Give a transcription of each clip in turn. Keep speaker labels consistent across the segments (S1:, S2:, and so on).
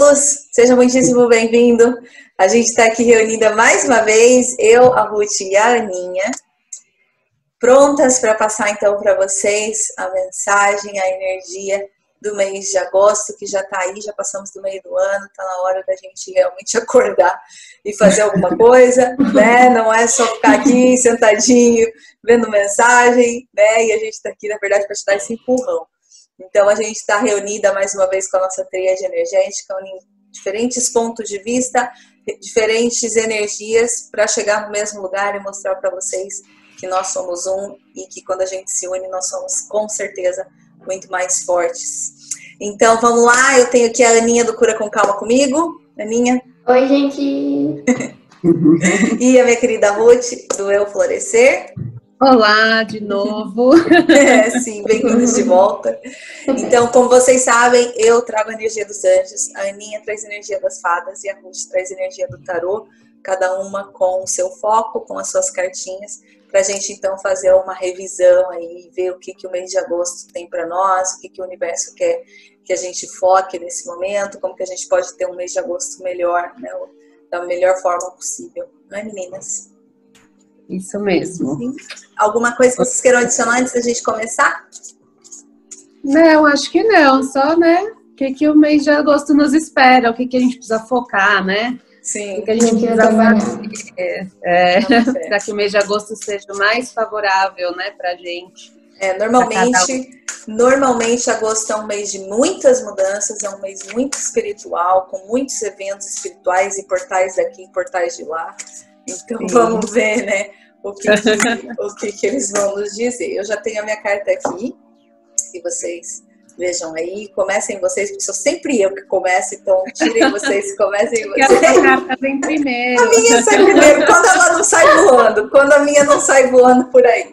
S1: luz, seja muitíssimo bem-vindo. A gente está aqui reunida mais uma vez, eu, a Ruth e a Aninha, prontas para passar então para vocês a mensagem, a energia do mês de agosto, que já está aí, já passamos do meio do ano, está na hora da gente realmente acordar e fazer alguma coisa, né? Não é só ficar aqui sentadinho, vendo mensagem, né? E a gente está aqui, na verdade, para te dar esse empurrão. Então, a gente está reunida mais uma vez com a nossa tríade energética, unindo diferentes pontos de vista, diferentes energias, para chegar no mesmo lugar e mostrar para vocês que nós somos um e que quando a gente se une, nós somos, com certeza, muito mais fortes. Então, vamos lá. Eu tenho aqui a Aninha do Cura com Calma comigo. Aninha.
S2: Oi, gente.
S1: E a minha querida Ruth, do Eu Florescer.
S3: Olá, de novo.
S1: Sim, bem-vindos de volta. Então, como vocês sabem, eu trago a energia dos anjos, a Aninha traz a energia das fadas e a Ruth traz a energia do tarô, cada uma com o seu foco, com as suas cartinhas, para a gente então fazer uma revisão aí, ver o que o mês de agosto tem para nós, o que o universo quer que a gente foque nesse momento, como que a gente pode ter um mês de agosto melhor, né, da melhor forma possível. Não é, meninas?
S3: Isso mesmo.
S1: Sim. Alguma coisa que vocês queiram adicionar antes da gente começar?
S3: Não, acho que não. Só, né, o que o mês de agosto nos espera, o que a gente precisa focar, né?
S1: Sim.
S3: O que a gente precisa fazer para que o mês de agosto seja o mais favorável, né, pra gente.
S1: Normalmente agosto é um mês de muitas mudanças, é um mês muito espiritual, com muitos eventos espirituais e portais daqui e portais de lá. Então vamos ver, né, o que eles vão nos dizer. Eu já tenho a minha carta aqui, e vocês vejam aí, comecem vocês, porque sou sempre eu que começo, então tirem vocês, comecem vocês.
S3: Porque a carta vem primeiro.
S1: A minha sai primeiro, quando ela não sai voando, quando a minha não sai voando por aí.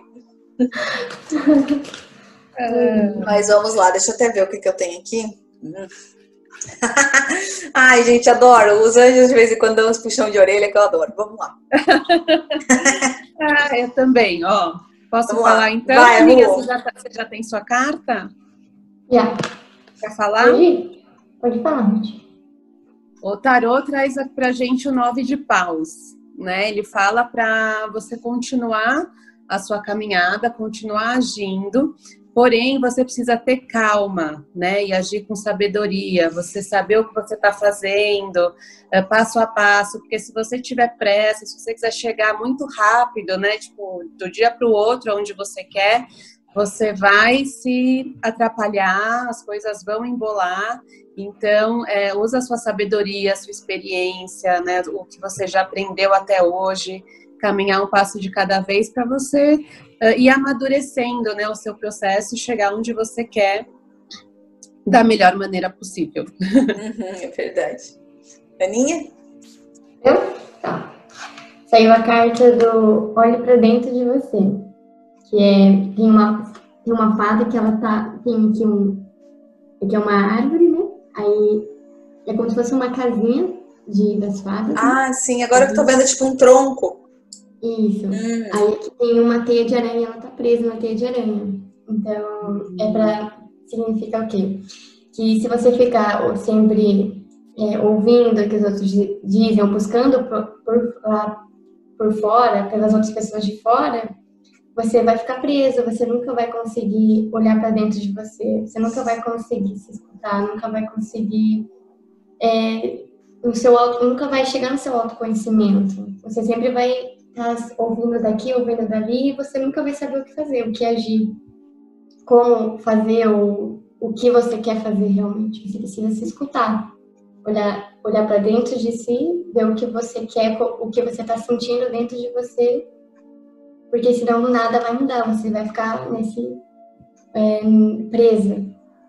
S1: Mas vamos lá, deixa eu até ver o que eu tenho aqui. Ai, gente, adoro. Os anjos de vez em quando dão uns puxão de orelha que eu adoro. Vamos lá.
S3: Eu também, ó. Posso
S1: vamos
S3: falar
S1: lá.
S3: então?
S1: Vai,
S3: amiga, você já tem sua carta?
S2: Já.
S3: Quer falar?
S2: Pode falar.
S3: O tarô traz pra gente o 9 de paus, né? Ele fala para você continuar a sua caminhada, continuar agindo, porém você precisa ter calma, né? E agir com sabedoria, você saber o que você está fazendo, passo a passo, porque se você tiver pressa, se você quiser chegar muito rápido, né? Tipo, do dia para o outro, onde você quer, você vai se atrapalhar, as coisas vão embolar. Então, usa a sua sabedoria, a sua experiência, né? O que você já aprendeu até hoje, caminhar um passo de cada vez para você ir amadurecendo, né, o seu processo e chegar onde você quer da melhor maneira possível.
S1: É verdade. Aninha?
S2: Tá. Saiu a carta do Olhe para Dentro de Você, que tem uma fada que ela tem aqui é uma árvore, né? Aí é como se fosse uma casinha das fadas.
S1: Ah, né? Sim, agora eu tô vendo tipo um tronco.
S2: Isso. Aí aqui tem uma teia de aranha, ela tá presa na teia de aranha. Então, significa o quê? Que se você ficar sempre ouvindo o que os outros dizem, ou buscando por fora, pelas outras pessoas de fora, você vai ficar preso, você nunca vai conseguir olhar para dentro de você, você nunca vai conseguir se escutar, nunca vai conseguir nunca vai chegar no seu autoconhecimento. Você sempre vai estar ouvindo daqui, ouvindo dali, e você nunca vai saber o que fazer, o que agir, como fazer, o que você quer fazer realmente. Você precisa se escutar, olhar para dentro de si, ver o que você quer, o que você está sentindo dentro de você, porque senão nada vai mudar, você vai ficar presa,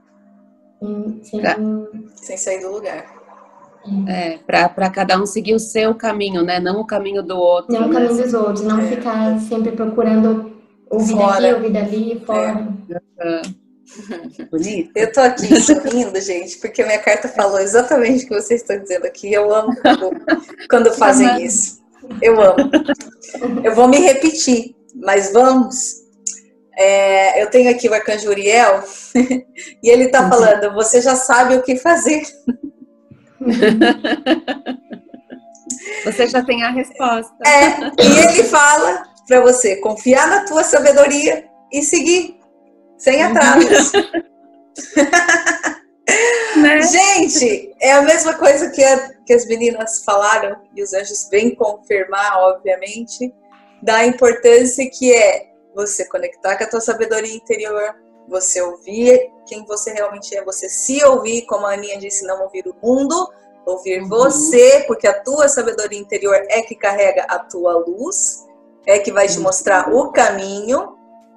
S1: sem sair do lugar.
S3: Para cada um seguir o seu caminho, né? Não o caminho do outro.
S2: Não o caminho dos outros, não ficar sempre procurando ouvir daqui, ouvir dali, fora.
S3: Bonito.
S1: Eu tô aqui sorrindo, gente, porque a minha carta falou exatamente o que vocês estão dizendo aqui. Eu amo quando fazem isso. Eu amo. Eu vou me repetir, mas vamos. Eu tenho aqui o Arcanjo Uriel e ele tá falando, você já sabe o que fazer.
S3: Você já tem a resposta.
S1: E ele fala para você confiar na tua sabedoria e seguir, sem atrasos. Né? Gente, é a mesma coisa que as meninas falaram, e os anjos vêm confirmar, obviamente, da importância que é você conectar com a tua sabedoria interior, você ouvir quem você realmente é, você se ouvir, como a Aninha disse, não ouvir o mundo, ouvir você, porque a tua sabedoria interior é que carrega a tua luz, é que vai te mostrar o caminho.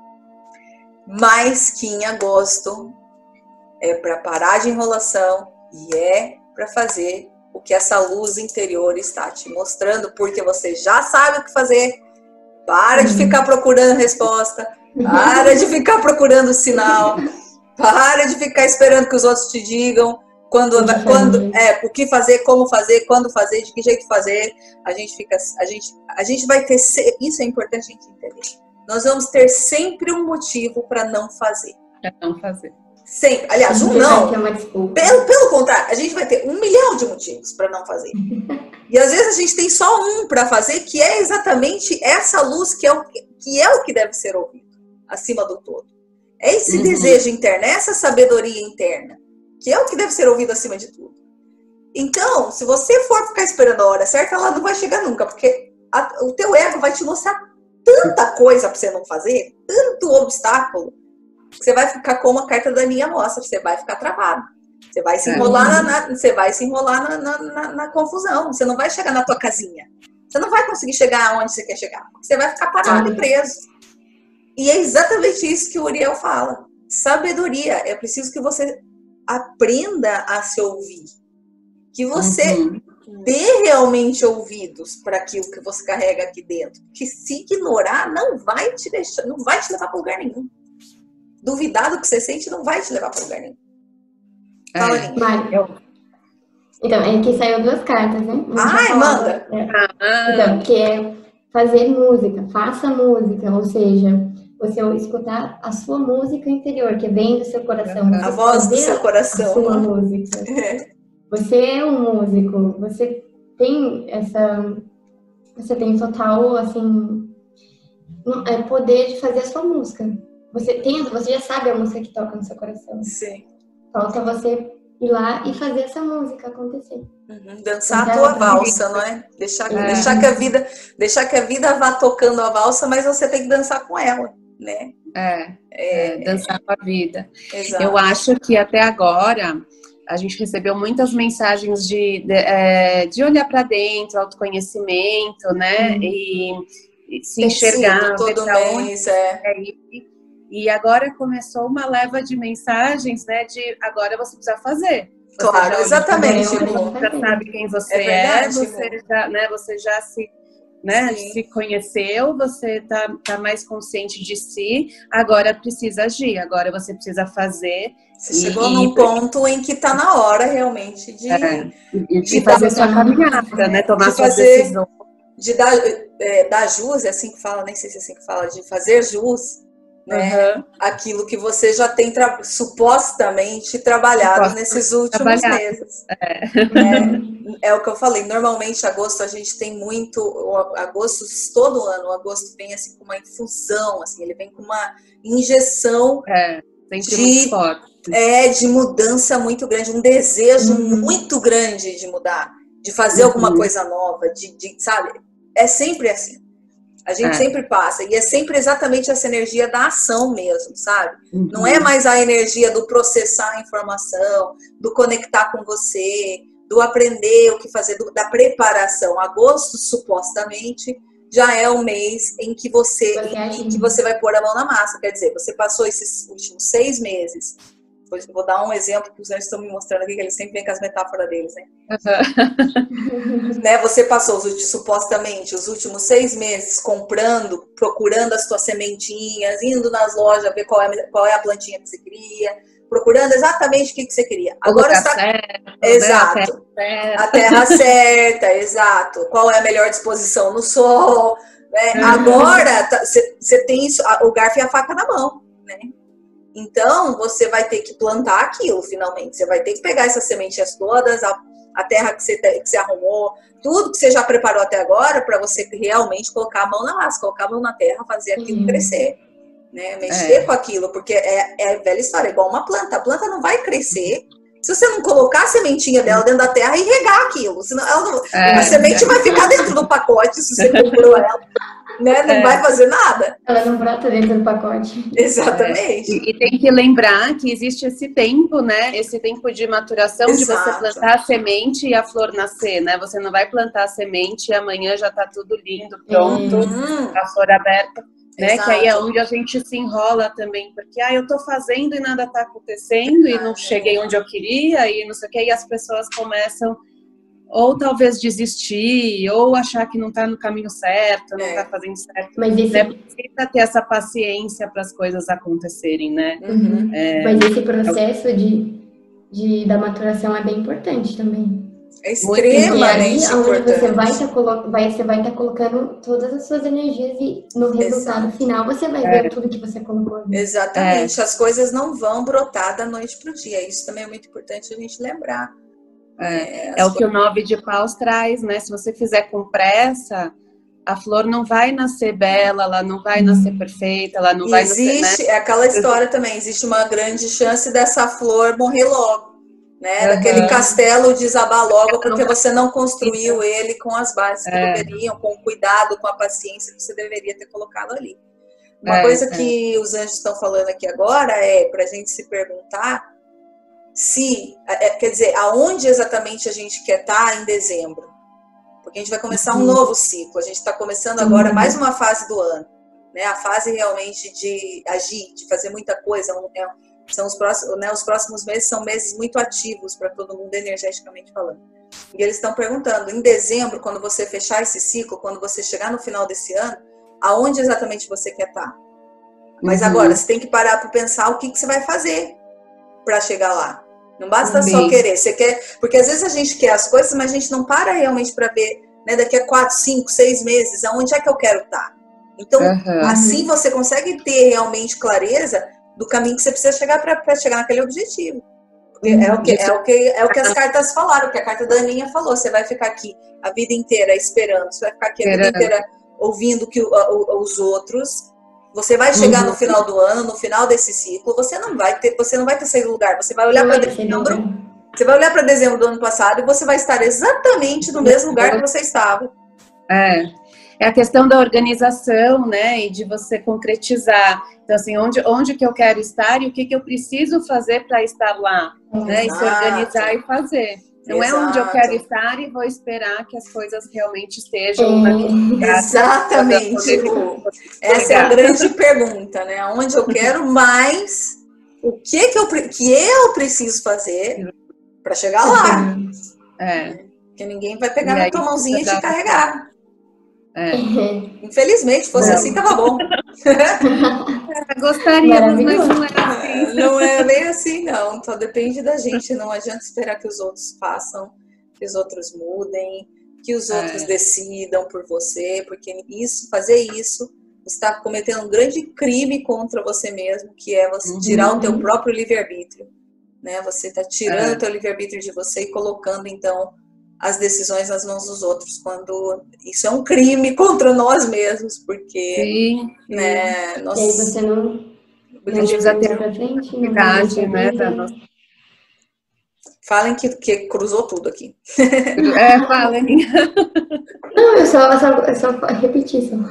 S1: Mas que em agosto é para parar de enrolação e é para fazer o que essa luz interior está te mostrando, porque você já sabe o que fazer. Para de ficar procurando resposta, para de ficar procurando sinal, para de ficar esperando que os outros te digam o que fazer, como fazer, quando fazer, de que jeito fazer. A gente vai ter, isso é importante a gente entender. Nós vamos ter sempre um motivo para não fazer.
S3: Para não fazer.
S1: Sempre. Aliás, pelo contrário, a gente vai ter 1 milhão de motivos para não fazer. E às vezes a gente tem só um para fazer, que é exatamente essa luz que é o que deve ser ouvido, acima do todo. É esse desejo interno, essa sabedoria interna, que é o que deve ser ouvido acima de tudo. Então, se você for ficar esperando a hora certa, ela não vai chegar nunca, porque o teu ego vai te mostrar tanta coisa para você não fazer, tanto obstáculo, que você vai ficar como a carta da Aninha mostra, você vai ficar travado. Você vai se enrolar, na confusão. Você não vai chegar na tua casinha. Você não vai conseguir chegar aonde você quer chegar. Você vai ficar parado e preso. E é exatamente isso que o Uriel fala. Sabedoria. É preciso que você aprenda a se ouvir. Que você dê realmente ouvidos para aquilo que você carrega aqui dentro. Que se ignorar não vai te deixar, não vai te levar para lugar nenhum. Duvidar do que você sente não vai te levar para lugar nenhum. Fala,
S2: Então, é que saiu 2 cartas, né?
S1: Manda!
S2: Então, que é fazer música, faça música, ou seja, você escutar a sua música interior, que vem do seu coração.
S1: A voz do seu coração.
S2: A sua música. Você é um músico, você tem total, assim, poder de fazer a sua música. Você já sabe a música que toca no seu coração.
S1: Sim.
S2: Falta você ir lá e fazer essa música acontecer.
S1: Dançar a tua valsa, não é? Deixar que a vida vá tocando a valsa, mas você tem que dançar com ela, né?
S3: Dançar com a vida.
S1: Exato.
S3: Eu acho que até agora a gente recebeu muitas mensagens de olhar para dentro, autoconhecimento, né? E se enxergar.
S1: Todo mês,
S3: E agora começou uma leva de mensagens, né? De agora você precisa fazer. Você
S1: claro, exatamente.
S3: Você já sabe quem você você já se conheceu, você tá mais consciente de si, agora precisa agir, agora você precisa fazer.
S1: Você chegou num ponto em que tá na hora realmente
S3: de fazer sua caminhada, né? Tomar suas decisões.
S1: De dar jus, é assim que fala, nem sei se é assim que fala, de fazer jus. Né? Aquilo que você já tem supostamente trabalhado nesses últimos meses. É o que eu falei. Normalmente, agosto a gente tem muito. Agosto, todo ano, o agosto vem assim com uma infusão, assim, ele vem com uma injeção de mudança muito grande, um desejo muito grande de mudar, de fazer alguma coisa nova, sabe? É sempre assim. A gente sempre passa, e é sempre exatamente essa energia da ação mesmo, sabe? Não é mais a energia do processar a informação, do conectar com você, do aprender o que fazer, da preparação. Agosto, supostamente, já é o mês em que você vai pôr a mão na massa. Quer dizer, você passou esses últimos 6 meses. Vou dar um exemplo que os anjos estão me mostrando aqui, que eles sempre vêm com as metáforas deles, né? Né? Você passou supostamente os últimos 6 meses procurando as suas sementinhas, indo nas lojas ver qual é a plantinha que você queria, procurando exatamente o que você queria. Agora está certo, exato, a terra certa, exato. Qual é a melhor disposição no sol? Né? Agora você tem isso, o garfo e a faca na mão, né? Então, você vai ter que plantar aquilo, finalmente. Você vai ter que pegar essas sementes todas, a terra que você arrumou, tudo que você já preparou até agora para você realmente colocar a mão na massa, colocar a mão na terra, fazer aquilo crescer, né? Mexer com aquilo, porque é velha história, é igual uma planta. A planta não vai crescer se você não colocar a sementinha dela dentro da terra e regar aquilo. Senão a semente vai ficar dentro do pacote se você comprou ela. Né? Não vai fazer nada.
S2: Ela não brota dentro do pacote.
S1: Exatamente.
S3: E tem que lembrar que existe esse tempo, né? Esse tempo de maturação. Exato. De você plantar a semente e a flor nascer, né? Você não vai plantar a semente e amanhã já tá tudo lindo, pronto, a flor aberta. Né? Que aí é onde a gente se enrola também, porque eu tô fazendo e nada tá acontecendo e não cheguei onde eu queria e não sei o que, e as pessoas começam ou talvez desistir, ou achar que não está no caminho certo, não está fazendo certo. Mas precisa ter essa paciência para as coisas acontecerem, né?
S2: Mas esse processo da maturação é bem importante também.
S1: É extremamente importante.
S2: Você vai estar colocando todas as suas energias e no resultado final você vai ver tudo que você colocou.
S1: Exatamente. As coisas não vão brotar da noite para o dia. Isso também é muito importante a gente lembrar.
S3: É o que o 9 de paus traz, né? Se você fizer com pressa, a flor não vai nascer bela, ela não vai nascer perfeita, ela não vai nascer, né?
S1: É aquela história também, existe uma grande chance dessa flor morrer logo, né? Daquele castelo desabar logo, porque você não construiu ele com as bases que deveriam, com o cuidado, com a paciência que você deveria ter colocado ali. Uma coisa que os anjos estão falando aqui agora é para a gente se perguntar quer dizer, aonde exatamente a gente quer estar em dezembro? Porque a gente vai começar um novo ciclo. A gente está começando agora mais uma fase do ano, né? A fase realmente de agir, de fazer muita coisa. São os próximos meses são meses muito ativos para todo mundo, energeticamente falando. E eles estão perguntando, em dezembro, quando você fechar esse ciclo, quando você chegar no final desse ano, aonde exatamente você quer estar? Mas agora, você tem que parar para pensar o que você vai fazer para chegar lá. Não basta só querer, você quer, porque às vezes a gente quer as coisas, mas a gente não para realmente para ver, né, daqui a 4, 5, 6 meses, aonde é que eu quero estar. Então, assim você consegue ter realmente clareza do caminho que você precisa chegar para chegar naquele objetivo. Porque é o que as cartas falaram, o que a carta da Aninha falou. Você vai ficar aqui a vida inteira esperando, você vai ficar aqui a vida inteira ouvindo que os outros. Você vai chegar no final do ano, no final desse ciclo, você não vai ter saído do lugar. Você vai olhar para dezembro, do ano passado e você vai estar exatamente no mesmo lugar que você estava.
S3: É a questão da organização, né, e de você concretizar. Então, assim, onde que eu quero estar e o que eu preciso fazer para estar lá, né, e se organizar e fazer. Não é onde eu quero estar e vou esperar que as coisas realmente estejam naquele lugar.
S1: Exatamente. Essa é a grande pergunta, né? Onde eu quero, mas o que eu preciso fazer para chegar lá? Porque ninguém vai pegar na tua mãozinha e te carregar. Infelizmente, se fosse assim, tava bom.
S3: Gostaríamos, mas não é assim.
S1: Não é bem assim, não. Só depende da gente. Não adianta esperar que os outros façam, que os outros mudem, que os outros decidam por você, porque fazer isso, você está cometendo um grande crime contra você mesmo, que é você tirar o teu próprio livre-arbítrio. Né? Você está tirando o teu livre-arbítrio de você e colocando, então, as decisões nas mãos dos outros, quando isso é um crime contra nós mesmos, porque né,
S2: nós... E aí você não
S3: precisa ter pra frente, né?
S1: Falem que cruzou tudo aqui.
S3: Falem.
S2: Não, eu só repeti só.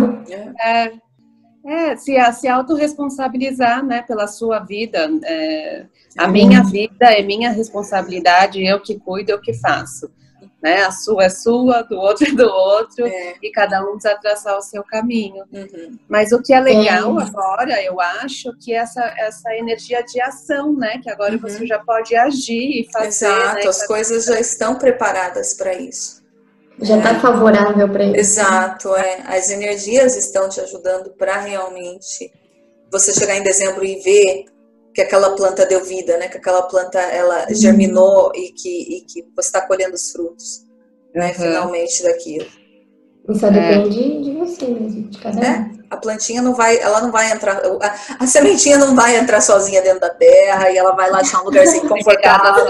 S3: Se autorresponsabilizar, né, pela sua vida. A minha vida é minha responsabilidade, eu que cuido, eu que faço. Né? A sua é sua, do outro é do outro, e cada um precisa traçar o seu caminho. Mas o que é legal agora, eu acho, que essa energia de ação, né? Que agora você já pode agir e fazer.
S1: Exato,
S3: né?
S1: As coisas já estão preparadas para isso.
S2: Já está favorável para isso.
S1: Exato, As energias estão te ajudando para realmente você chegar em dezembro e ver que aquela planta deu vida, né? Que aquela planta ela germinou e que você está colhendo os frutos, né? Finalmente daquilo.
S2: E só depende de você mesmo, de cada um.
S1: A plantinha não vai, ela não vai entrar, a sementinha não vai entrar sozinha dentro da terra e ela vai lá achar um lugarzinho confortável.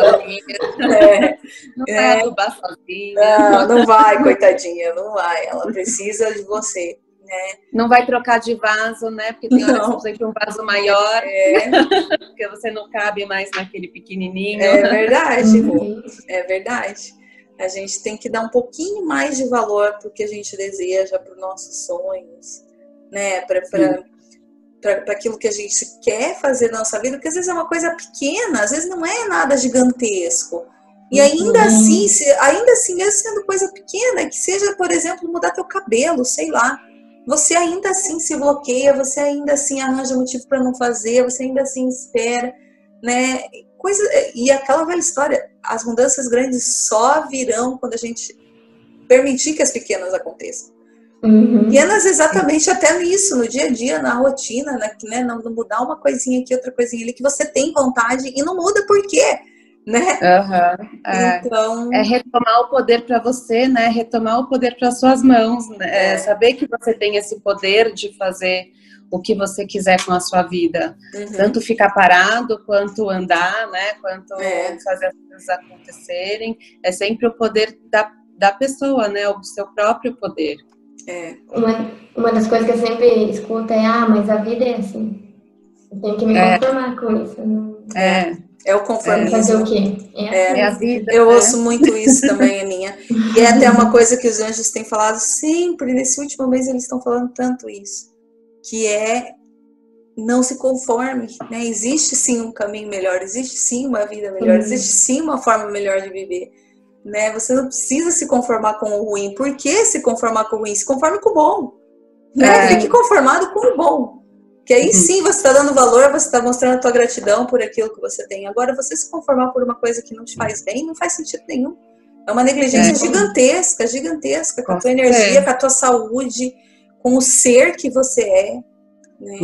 S3: Não vai adubar sozinha.
S1: Não vai, coitadinha, não vai. Ela precisa de você. Né?
S3: Não vai trocar de vaso, né? Porque tem hora que você precisa de um vaso maior. Porque você não cabe mais naquele pequenininho.
S1: É verdade, é verdade. A gente tem que dar um pouquinho mais de valor para o que a gente deseja, para os nossos sonhos, né? Para aquilo que a gente quer fazer na nossa vida, porque às vezes é uma coisa pequena, às vezes não é nada gigantesco. E ainda assim, mesmo sendo coisa pequena, que seja, por exemplo, mudar teu cabelo, sei lá. Você ainda assim se bloqueia, você ainda assim arranja motivo para não fazer, você ainda assim espera, né? E aquela velha história, as mudanças grandes só virão quando a gente permitir que as pequenas aconteçam. Pequenas exatamente até nisso, no dia a dia, na rotina, né? Não mudar uma coisinha aqui, outra coisinha ali, que você tem vontade e não muda por quê? Né?
S3: Então... É retomar o poder para você, né? Retomar o poder para suas mãos, né? Saber que você tem esse poder de fazer o que você quiser com a sua vida. Tanto ficar parado, quanto andar, né? Quanto fazer as coisas acontecerem. É sempre o poder da pessoa, né? O seu próprio poder.
S2: Uma das coisas que eu sempre escuto é: mas a vida é assim. Eu tenho que me conformar com isso.
S1: É o conformismo.
S2: Fazer o quê?
S3: É a vida.
S1: Eu ouço muito isso também, Aninha. E é até uma coisa que os anjos têm falado sempre, nesse último mês eles estão falando tanto isso, que é não se conforme, né? Existe sim um caminho melhor, existe sim uma vida melhor, existe sim uma forma melhor de viver, né? Você não precisa se conformar com o ruim. Por que se conformar com o ruim? Se conforme com o bom, né? Fique conformado com o bom. Que aí sim você está dando valor, você está mostrando a tua gratidão por aquilo que você tem. Agora, você se conformar por uma coisa que não te faz bem, não faz sentido nenhum. É uma negligência gigantesca com a tua energia, com a tua saúde, com o ser que você é. Né?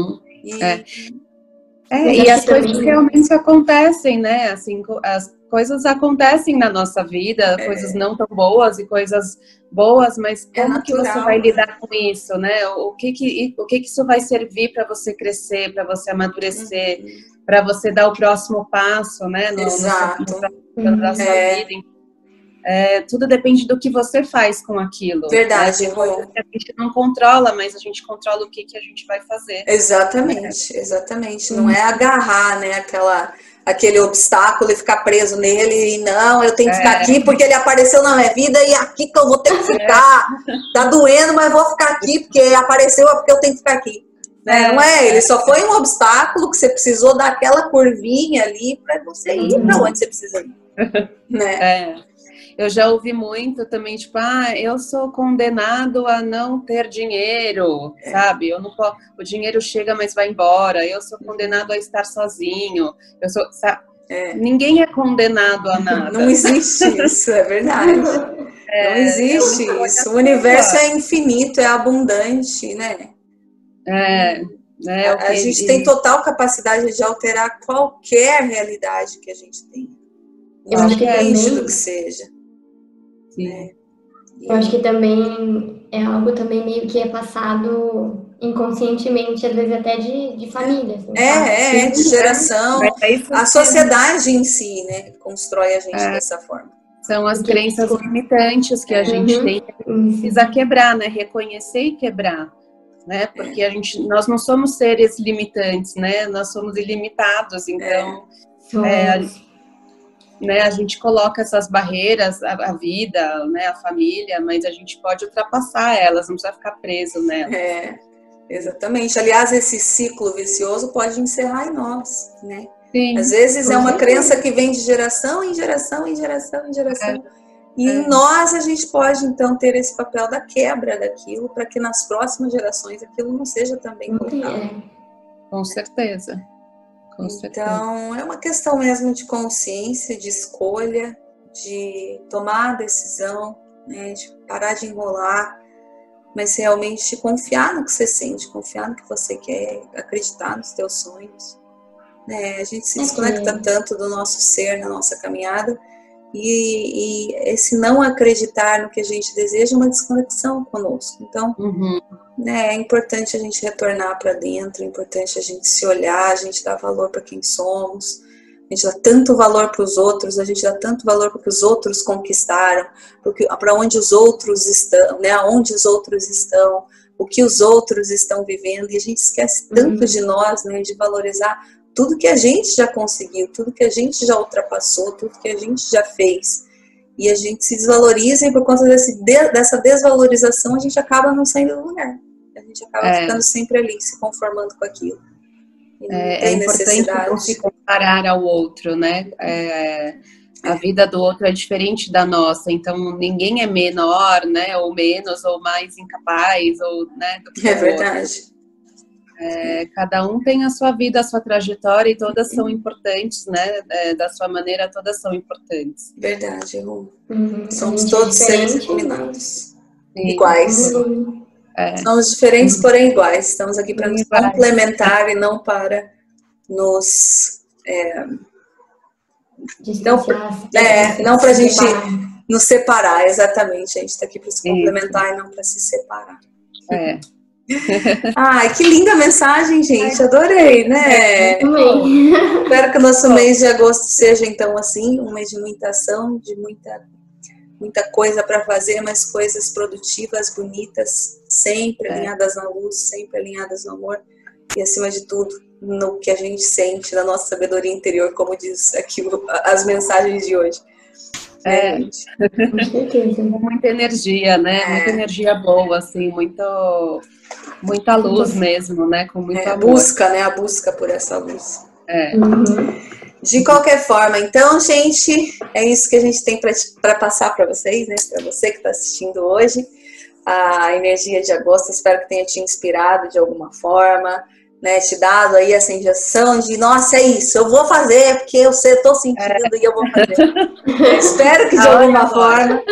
S3: E as coisas realmente acontecem, né? Assim, as coisas acontecem na nossa vida, coisas não tão boas e coisas boas, mas como que você vai lidar com isso, né? O que isso vai servir para você crescer, para você amadurecer, para você dar o próximo passo, né? Na sua vida. Tudo depende do que você faz com aquilo.
S1: Verdade,
S3: né? A gente não controla, mas a gente controla o que a gente vai fazer.
S1: Exatamente. Não é agarrar, né, aquele obstáculo e ficar preso nele e não, eu tenho que ficar aqui porque ele apareceu na minha vida e é aqui que eu vou ter que ficar. Tá doendo, mas vou ficar aqui porque apareceu, é porque eu tenho que ficar aqui. Né? Não é? Ele só foi um obstáculo que você precisou dar aquela curvinha ali para você ir para onde você precisa ir. Né?
S3: Eu já ouvi muito também, tipo, eu sou condenado a não ter dinheiro, sabe? Eu não posso, o dinheiro chega, mas vai embora. Eu sou condenado a estar sozinho. Ninguém é condenado a nada.
S1: Não existe isso, é verdade. Não existe isso. O universo é infinito, é abundante, né? A gente tem total capacidade de alterar qualquer realidade que a gente tem. Independente do que seja.
S2: Eu acho que também é algo também meio que é passado inconscientemente, às vezes até de família. Assim,
S1: de geração. A sociedade em si, né, constrói a gente dessa forma.
S3: São as crenças limitantes que a gente tem que precisa quebrar, né? Reconhecer e quebrar. Né? Porque nós não somos seres limitantes, né? Nós somos ilimitados, então... Né, a gente coloca essas barreiras, a vida, né, a família, mas a gente pode ultrapassar elas, não precisa ficar preso nelas.
S1: Exatamente. Aliás, esse ciclo vicioso pode encerrar em nós, né?
S3: Sim,
S1: às vezes é uma crença que vem de geração em geração em geração em geração. E em nós a gente pode, então, ter esse papel da quebra daquilo, para que nas próximas gerações aquilo não seja também colocado.
S3: Com certeza.
S1: Então, é uma questão mesmo de consciência, de escolha, de tomar a decisão, né, de parar de enrolar, mas realmente confiar no que você sente, confiar no que você quer, acreditar nos teus sonhos. A gente se desconecta tanto do nosso ser na nossa caminhada, E esse não acreditar no que a gente deseja é uma desconexão conosco. Então, né, é importante a gente retornar para dentro, é importante a gente se olhar, a gente dar valor para quem somos, a gente dá tanto valor para os outros, a gente dá tanto valor para o que os outros conquistaram, para onde os outros estão, né, aonde os outros estão, o que os outros estão vivendo, e a gente esquece tanto de nós, né, de valorizar tudo que a gente já conseguiu, tudo que a gente já ultrapassou, tudo que a gente já fez. E a gente se desvaloriza, e por conta dessa desvalorização a gente acaba não saindo do lugar. A gente acaba ficando sempre ali, se conformando com aquilo. E não tem necessidade.
S3: Não se comparar ao outro, né? A vida do outro é diferente da nossa, então ninguém é menor, né? Ou menos, ou mais incapaz, ou, né, do que o
S1: verdade.
S3: Outro. Cada um tem a sua vida, a sua trajetória, e todas são importantes, né? Da sua maneira, todas são importantes.
S1: Verdade, Ru. Somos todos seres iluminados. Iguais. Somos diferentes, porém iguais. Estamos aqui para nos complementar e não para nos... não para a gente nos separar, exatamente. A gente está aqui para se complementar e não para se separar. Ai, que linda mensagem, gente. Adorei, né? Espero que o nosso mês de agosto seja, então, assim, um mês de muita ação, de muita coisa para fazer, mas coisas produtivas, bonitas, sempre alinhadas na luz, sempre alinhadas no amor e, acima de tudo, no que a gente sente, na nossa sabedoria interior, como diz aqui as mensagens de hoje.
S3: Muita energia, né? Muita energia boa, assim, muita luz mesmo, né? Com muito amor.
S1: Busca, né? A busca por essa luz. De qualquer forma, então, gente, é isso que a gente tem para passar para vocês, né? Para você que está assistindo hoje. A energia de agosto, espero que tenha te inspirado de alguma forma, né? Te dado aí essa injeção de, nossa, é isso, eu vou fazer, porque eu estou sentindo e eu vou fazer. Espero que de alguma forma,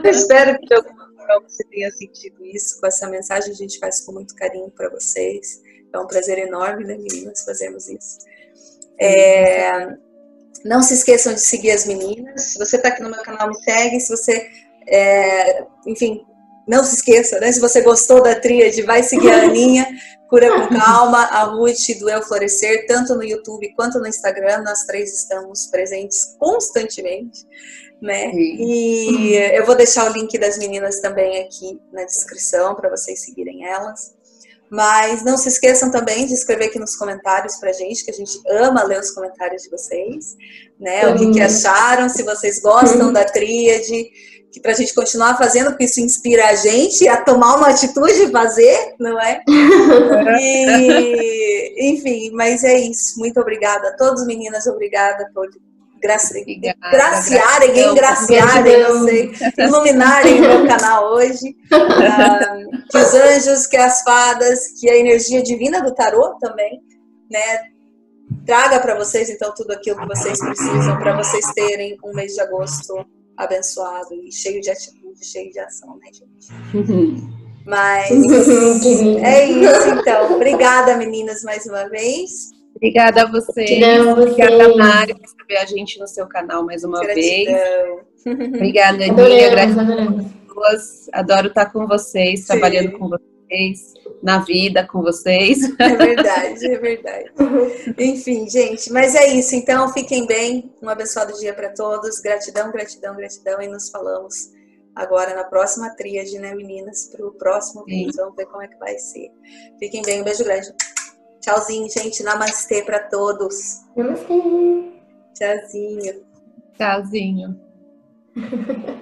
S1: você tenha sentido isso com essa mensagem. A gente faz com muito carinho para vocês. É um prazer enorme, né, meninas, fazermos isso. Não se esqueçam de seguir as meninas. Se você está aqui no meu canal, me segue. Se você, enfim, não se esqueça, né? Se você gostou da tríade, vai seguir a Aninha, Cura com Calma, a Ruth do Eu Florescer, tanto no YouTube quanto no Instagram. Nós três estamos presentes constantemente, né? E eu vou deixar o link das meninas também aqui na descrição para vocês seguirem elas. Mas não se esqueçam também de escrever aqui nos comentários pra gente, que a gente ama ler os comentários de vocês, né? O que acharam, se vocês gostam da tríade, que pra gente continuar fazendo, porque isso inspira a gente a tomar uma atitude e fazer, não é? Enfim, mas é isso. Muito obrigada a todos, meninas. Obrigada por engraciarem, não sei, iluminarem o meu canal hoje. Que os anjos, que as fadas, que a energia divina do tarô também, né, traga para vocês então tudo aquilo que vocês precisam para vocês terem um mês de agosto abençoado e cheio de atitude, cheio de ação, né, gente? Mas é isso, então. Obrigada, meninas, mais uma vez.
S3: Obrigada a vocês. Obrigada, Mari, por receber a gente no seu canal mais uma vez. Obrigada, Aninha. Gratidão. Adoro estar com vocês, trabalhando com vocês, na vida com vocês.
S1: É verdade, é verdade. Enfim, gente, mas é isso. Então, fiquem bem. Um abençoado dia para todos. Gratidão, gratidão, gratidão. E nos falamos agora na próxima tríade, né, meninas? Para o próximo mês. Vamos ver como é que vai ser. Fiquem bem. Um beijo grande. Tchauzinho, gente. Namastê para todos.
S2: Namastê.
S1: Tchauzinho.
S3: Tchauzinho.